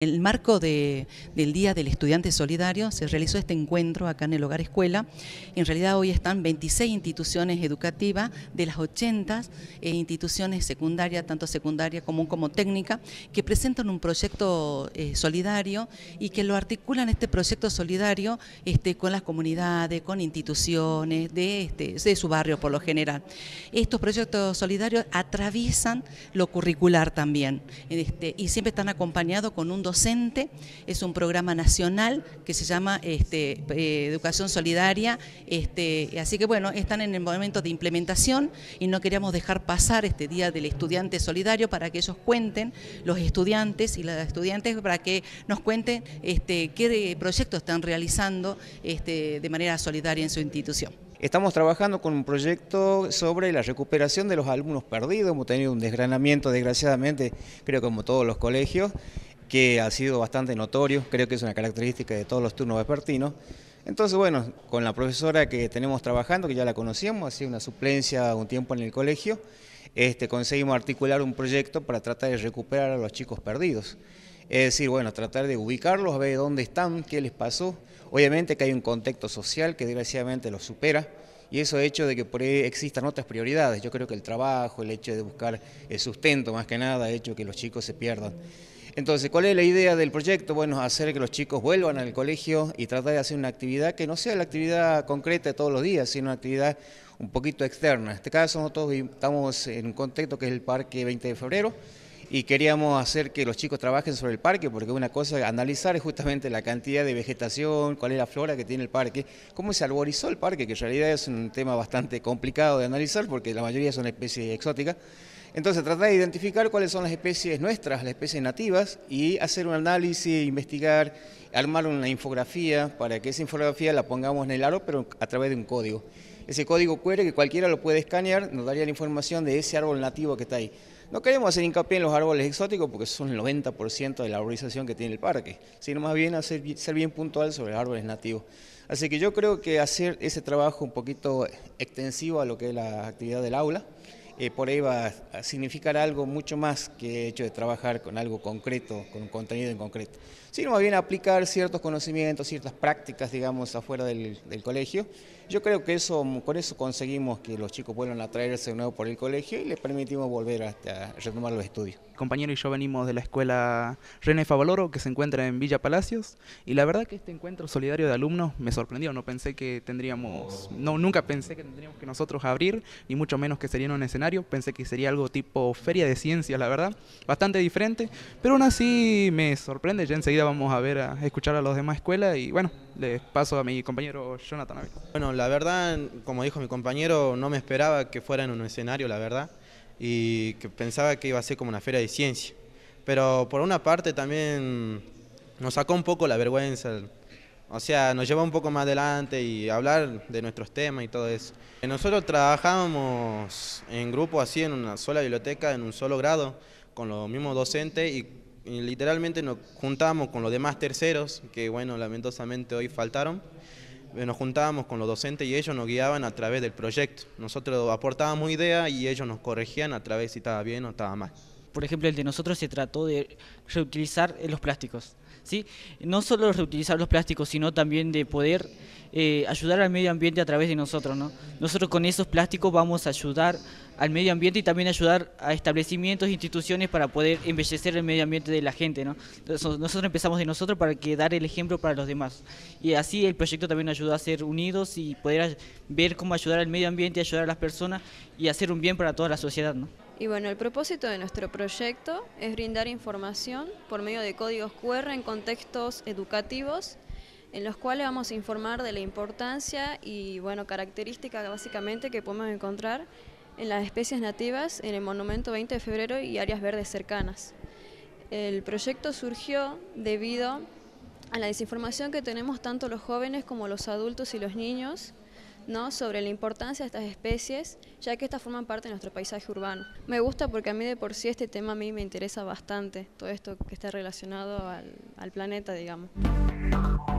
En el marco del Día del Estudiante Solidario se realizó este encuentro acá en el Hogar Escuela. En realidad hoy están 26 instituciones educativas de las 80 instituciones secundarias, tanto secundaria común como técnica, que presentan un proyecto solidario y que lo articulan este proyecto solidario con las comunidades, con instituciones de su barrio por lo general. Estos proyectos solidarios atraviesan lo curricular también y siempre están acompañados con un docente. Es un programa nacional que se llama Educación Solidaria, así que bueno, están en el momento de implementación y no queríamos dejar pasar este Día del Estudiante Solidario para que ellos cuenten, los estudiantes y las estudiantes, para que nos cuenten qué proyectos están realizando de manera solidaria en su institución. Estamos trabajando con un proyecto sobre la recuperación de los alumnos perdidos. Hemos tenido un desgranamiento, desgraciadamente, creo como todos los colegios, que ha sido bastante notorio. Creo que es una característica de todos los turnos vespertinos. Entonces, bueno, con la profesora que tenemos trabajando, que ya la conocíamos, hacía una suplencia un tiempo en el colegio, conseguimos articular un proyecto para tratar de recuperar a los chicos perdidos. Es decir, bueno, tratar de ubicarlos, a ver dónde están, qué les pasó. Obviamente que hay un contexto social que desgraciadamente los supera y eso ha hecho de que por ahí existan otras prioridades. Yo creo que el trabajo, el hecho de buscar el sustento más que nada, ha hecho que los chicos se pierdan. Entonces, ¿cuál es la idea del proyecto? Bueno, hacer que los chicos vuelvan al colegio y tratar de hacer una actividad que no sea la actividad concreta de todos los días, sino una actividad un poquito externa. En este caso nosotros estamos en un contexto que es el Parque 20 de Febrero, y queríamos hacer que los chicos trabajen sobre el parque, porque una cosa analizar es justamente la cantidad de vegetación, cuál es la flora que tiene el parque, cómo se arborizó el parque, que en realidad es un tema bastante complicado de analizar porque la mayoría son especies exóticas. Entonces tratar de identificar cuáles son las especies nuestras, las especies nativas, y hacer un análisis, investigar, armar una infografía para que esa infografía la pongamos en el aro, pero a través de un código. Ese código QR que cualquiera lo puede escanear, nos daría la información de ese árbol nativo que está ahí. No queremos hacer hincapié en los árboles exóticos porque son el 90% de la arborización que tiene el parque, sino más bien ser bien puntual sobre los árboles nativos. Así que yo creo que hacer ese trabajo un poquito extensivo a lo que es la actividad del aula, por ahí va a significar algo mucho más que el hecho de trabajar con algo concreto, con un contenido en concreto, sino más bien aplicar ciertos conocimientos, ciertas prácticas, digamos, afuera del colegio. Yo creo que con eso conseguimos que los chicos vuelvan a traerse de nuevo por el colegio y les permitimos volver a retomar los estudios. Mi compañero y yo venimos de la escuela René Favaloro, que se encuentra en Villa Palacios, y la verdad que este encuentro solidario de alumnos me sorprendió. Nunca pensé que tendríamos que nosotros abrir, ni mucho menos que sería en un escenario. Pensé que sería algo tipo feria de ciencias, la verdad, bastante diferente, pero aún así me sorprende. Ya enseguida vamos a escuchar a los demás escuelas y bueno, les paso a mi compañero Jonathan. Bueno, la verdad, como dijo mi compañero, no me esperaba que fuera en un escenario, la verdad, y que pensaba que iba a ser como una feria de ciencia. Pero por una parte también nos sacó un poco la vergüenza, o sea, nos llevó un poco más adelante y hablar de nuestros temas y todo eso. Nosotros trabajábamos en grupo así, en una sola biblioteca, en un solo grado, con los mismos docentes y literalmente nos juntábamos con los demás terceros, que bueno, lamentosamente hoy faltaron. Nos juntábamos con los docentes y ellos nos guiaban a través del proyecto. Nosotros aportábamos ideas y ellos nos corregían a través si estaba bien o estaba mal. Por ejemplo, el de nosotros se trató de reutilizar los plásticos, ¿sí? No solo reutilizar los plásticos, sino también de poder ayudar al medio ambiente a través de nosotros, ¿no? Nosotros con esos plásticos vamos a ayudar al medio ambiente y también ayudar a establecimientos e instituciones para poder embellecer el medio ambiente de la gente, ¿no? Entonces, nosotros empezamos de nosotros para dar el ejemplo para los demás. Y así el proyecto también nos ayudó a ser unidos y poder ver cómo ayudar al medio ambiente, ayudar a las personas y hacer un bien para toda la sociedad, ¿no? Y bueno, el propósito de nuestro proyecto es brindar información por medio de códigos QR en contextos educativos, en los cuales vamos a informar de la importancia y bueno, características básicamente que podemos encontrar en las especies nativas en el Monumento 20 de Febrero y áreas verdes cercanas. El proyecto surgió debido a la desinformación que tenemos tanto los jóvenes como los adultos y los niños, ¿no?, sobre la importancia de estas especies, ya que estas forman parte de nuestro paisaje urbano. Me gusta porque a mí de por sí este tema a mí me interesa bastante, todo esto que está relacionado al planeta, digamos.